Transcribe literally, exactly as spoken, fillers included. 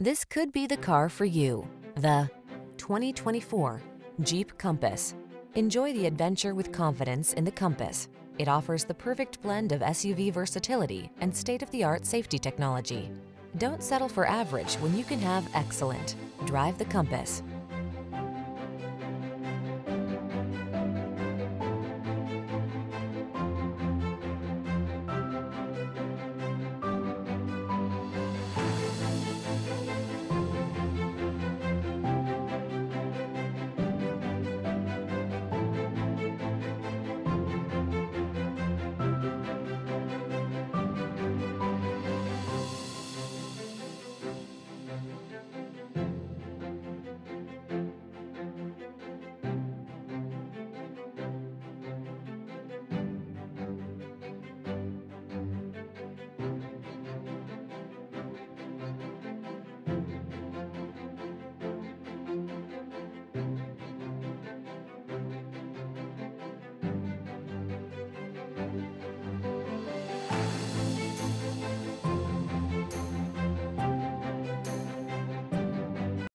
This could be the car for you. The twenty twenty-four Jeep Compass. Enjoy the adventure with confidence in the Compass. It offers the perfect blend of S U V versatility and state-of-the-art safety technology. Don't settle for average when you can have excellent. Drive the Compass.